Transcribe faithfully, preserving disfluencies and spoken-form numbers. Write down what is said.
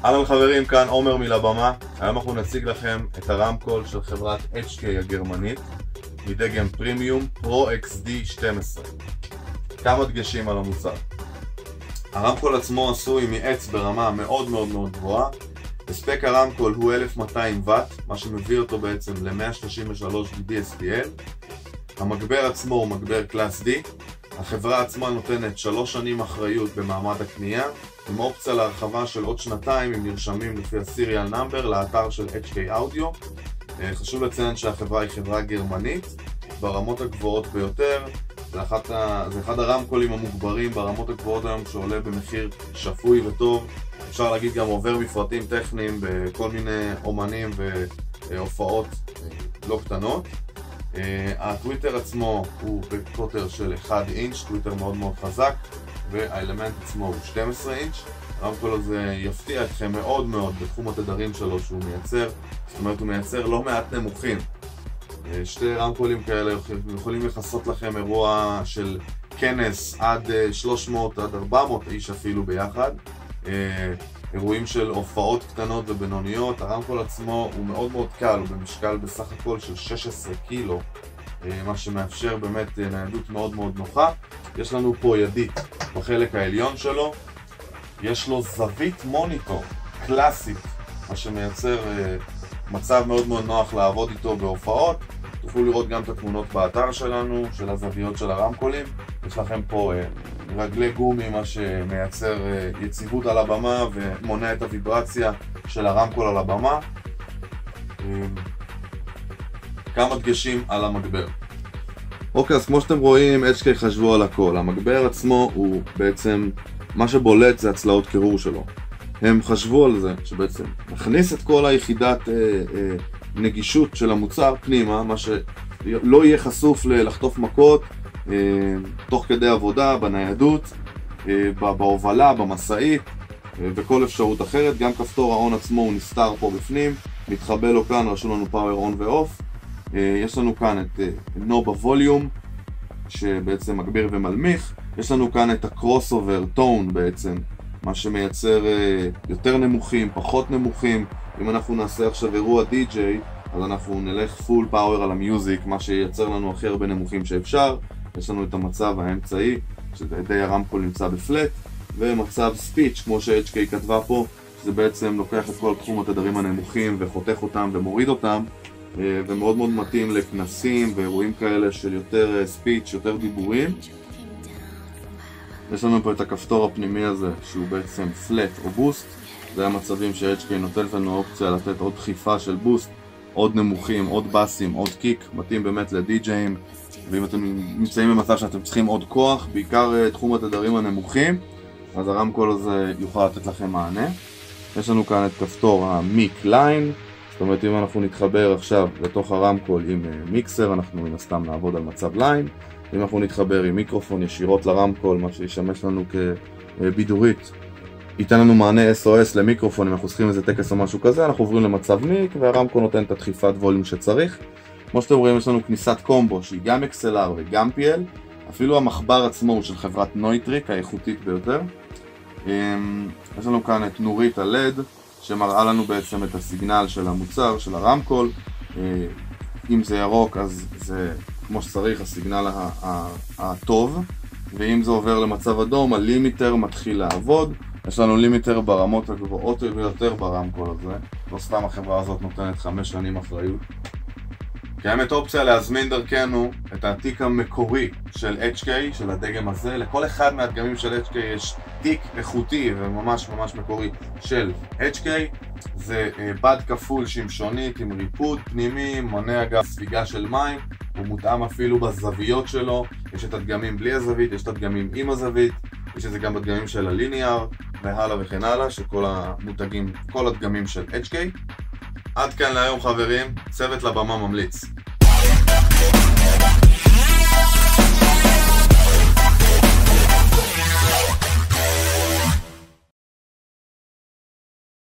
אהלן חברים, כאן עומר מלבמה. היום אנחנו נציג לכם את הרמקול של חברת אייץ' קיי הגרמנית מדגם פרימיום פרו אקס די שתים עשרה. כמה דגשים על המוצר. הרמקול עצמו עשוי מעץ ברמה מאוד מאוד מאוד גבוהה. הספק הרמקול הוא אלף ומאתיים ואט, מה שמביא אותו בעצם ל-מאה שלושים ושלוש די אס פי אל. המגבר עצמו הוא מגבר קלאס D. החברה עצמה נותנת שלוש שנים אחריות במעמד הקנייה, עם אופציה להרחבה של עוד שנתיים אם נרשמים לפי הסיריאל נאמבר לאתר של אייץ' קיי אודיו. חשוב לציין שהחברה היא חברה גרמנית ברמות הגבוהות ביותר. זה, אחת ה... זה אחד הרמקולים המוגברים ברמות הגבוהות היום שעולה במחיר שפוי וטוב. אפשר להגיד גם עובר בפרטים טכניים בכל מיני אומנים והופעות לא קטנות. Uh, הטוויטר עצמו הוא בקוטר של אחד אינץ', טוויטר מאוד מאוד חזק, והאלמנט עצמו הוא שתים עשרה אינץ'. הרמקול הזה יפתיע אתכם מאוד מאוד בתחום התדרים שלו שהוא מייצר, זאת אומרת הוא מייצר לא מעט נמוכים. uh, שתי רמקולים כאלה יכולים לחסות לכם אירוע של כנס עד uh, שלוש מאות עד ארבע מאות איש אפילו ביחד. uh, אירועים של הופעות קטנות ובינוניות. הרמקול עצמו הוא מאוד מאוד קל, הוא במשקל בסך הכל של שש עשרה קילו, מה שמאפשר באמת ניידות מאוד מאוד נוחה. יש לנו פה ידית בחלק העליון שלו, יש לו זווית מוניטור קלאסית, מה שמייצר מצב מאוד מאוד נוח לעבוד איתו בהופעות. תוכלו לראות גם את התמונות באתר שלנו של הזוויות של הרמקולים. יש לכם פה רגלי גומי, מה שמייצר יציבות על הבמה ומונע את הוויברציה של הרמקול על הבמה. כמה דגשים על המגבר. אוקיי, אז כמו שאתם רואים, אייץ' קיי חשבו על הכל. המגבר עצמו הוא בעצם, מה שבולט זה הצלעות קירור שלו. הם חשבו על זה שבעצם נכניס את כל היחידת אה, אה, נגישות של המוצר פנימה, מה שלא יהיה חשוף לחטוף מכות אה, תוך כדי עבודה, בניידות, אה, בהובלה, במסעית אה, וכל אפשרות אחרת. גם כפתור האון עצמו הוא נסתר פה בפנים, מתחבא לו כאן, רשום לנו פאוור און ואוף. אה, יש לנו כאן את אה, נוב הווליום שבעצם מגביר ומלמיך. יש לנו כאן את הקרוס אובר טון בעצם, מה שמייצר אה, יותר נמוכים, פחות נמוכים. אם אנחנו נעשה עכשיו אירוע די-ג'יי, אז אנחנו נלך פול פאוור על המיוזיק, מה שייצר לנו הכי הרבה נמוכים שאפשר. יש לנו את המצב האמצעי, שדי הרמקול נמצא בפלט, ומצב ספיץ' כמו ש-אייץ' קיי כתבה פה, שזה בעצם לוקח את כל תחום התדרים הנמוכים וחותך אותם ומוריד אותם, ומאוד מאוד מתאים לכנסים ואירועים כאלה של יותר ספיץ', יותר דיבורים. יש לנו פה את הכפתור הפנימי הזה שהוא בעצם פלט או בוסט. זה המצבים ש-אייץ' קיי נותנת לנו אופציה לתת עוד דחיפה של בוסט, עוד נמוכים, עוד בסים, עוד קיק. מתאים באמת לדי-ג'אים, ואם אתם נמצאים במצב שאתם צריכים עוד כוח, בעיקר תחום התדרים הנמוכים, אז הרמקול הזה יוכל לתת לכם מענה. יש לנו כאן את כפתור המיק ליין, זאת אומרת אם אנחנו נתחבר עכשיו לתוך הרמקול עם מיקסר, אנחנו מן הסתם נעבוד על מצב ליין. אם אנחנו נתחבר עם מיקרופון ישירות לרמקול, מה שישמש לנו כבידורית, ייתן לנו מענה אס או אס למיקרופון. אם אנחנו צריכים איזה טקס או משהו כזה, אנחנו עוברים למצב ניק והרמקול נותן את הדחיפת ווליום שצריך. כמו שאתם רואים, יש לנו כניסת קומבו שהיא גם אקס אל אר וגם פי אל. אפילו המחבר עצמו הוא של חברת נויטריק, האיכותית ביותר. יש לנו כאן את נורית הלד שמראה לנו בעצם את הסיגנל של המוצר, של הרמקול. אם זה ירוק אז זה כמו שצריך הסיגנל הטוב, ואם זה עובר למצב אדום הלימיטר מתחיל לעבוד. יש לנו לימיטר ברמות הגבוהות ביותר ברמקול הזה, לא סתם החברה הזאת נותנת חמש שנים אחריות. קיימת אופציה להזמין דרכנו את העתיק המקורי של אייץ' קיי, של הדגם הזה. לכל אחד מהדגמים של אייץ' קיי יש תיק איכותי וממש ממש מקורי של אייץ' קיי. זה בד כפול שמשונית עם ריפוד פנימי, מונע גם ספיגה של מים, הוא מותאם אפילו בזוויות שלו. יש את הדגמים בלי הזווית, יש את הדגמים עם הזווית, יש את זה גם בדגמים של הליניאר והלאה וכן הלאה, שכל המותגים, כל הדגמים של אייץ' קיי. עד כאן להיום חברים, צוות לבמה ממליץ.